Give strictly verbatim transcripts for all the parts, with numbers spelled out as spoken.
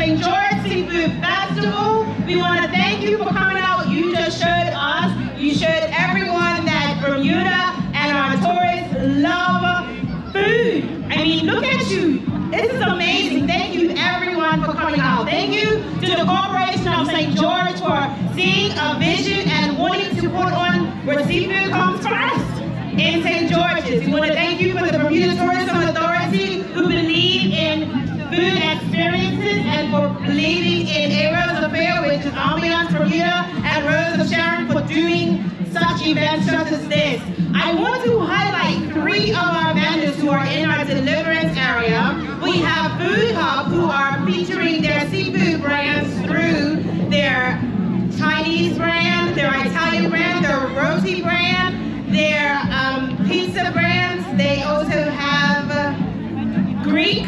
Saint George Seafood Festival. We want to thank you for coming out. You just showed us, you showed everyone that Bermuda and our tourists love food. I mean, look at you. This is amazing. Thank you everyone for coming out. Thank you to the Corporation of Saint George for seeing a vision and wanting to put on where seafood comes first in Saint George's. We want to thank you for the Bermuda Tourism Authority who believe in food experiences and for believing in A Rose Affair, which is Ambiance Bermuda, and Rose of Sharon for doing such events such as this. I want to highlight three of our vendors who are in our Deliverance area. We have Food Hub, who are featuring their seafood brands through their Chinese brand, their Italian brand, their roti brand, their um, pizza brands. They also have uh, Greek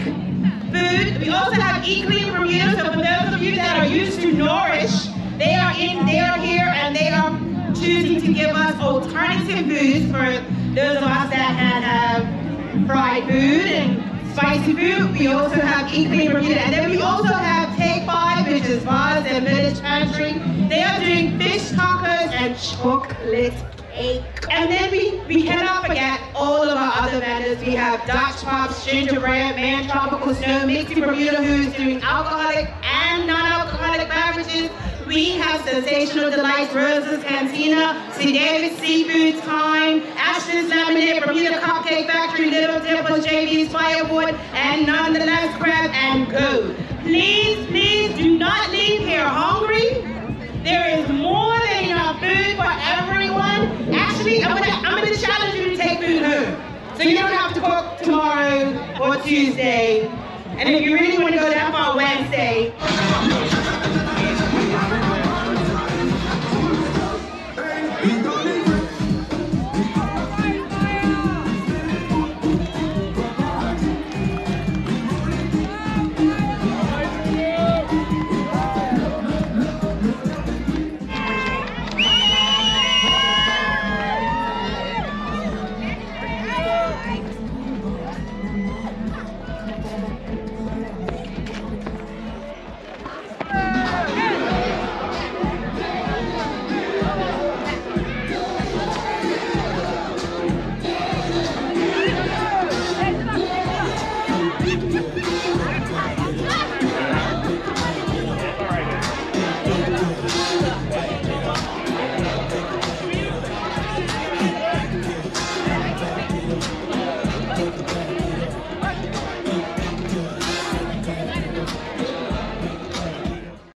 food. We also have Eat Clean Bermuda. So for those of you that are used to nourish, they are in, they are here, and they are choosing to give us alternative foods for those of us that have fried food and spicy food. We also have Eat Clean Bermuda, and then we also have Take Five, which is Buzz and Village Pantry. They are doing fish tacos and chocolate cake. And then we, we cannot forget all of our other vendors. We have Dutch Pops, Gingerbread Man, Tropical Snow, Mixie Bermuda, who's doing alcoholic and non-alcoholic beverages. We have Sensational Delights, Rosa's Cantina, C. David's Seafood Time, Ashton's Lemonade, Bermuda Cupcake Factory, Little Dimples, J V's Fireboard, and Nonetheless Grab and Go. Please, please do not leave here hungry. There is more than enough food for everyone. Actually, I'm gonna, I'm gonna challenge you to take food home. So you don't have to cook tomorrow or Tuesday. And if you really want to go down for Wednesday,